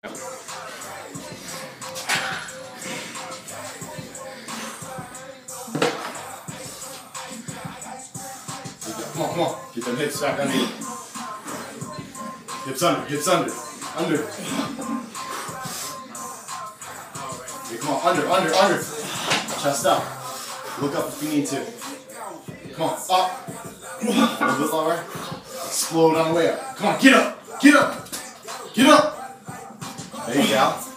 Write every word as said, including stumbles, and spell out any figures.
Come on, come on. Get them hips back under you. Hips under, hips under. Under. Okay, come on, under, under, under. Chest up. Look up if you need to. Come on, up. A little bit lower. Explode on the way up. Come on, get up. Get up. Get up. There you go.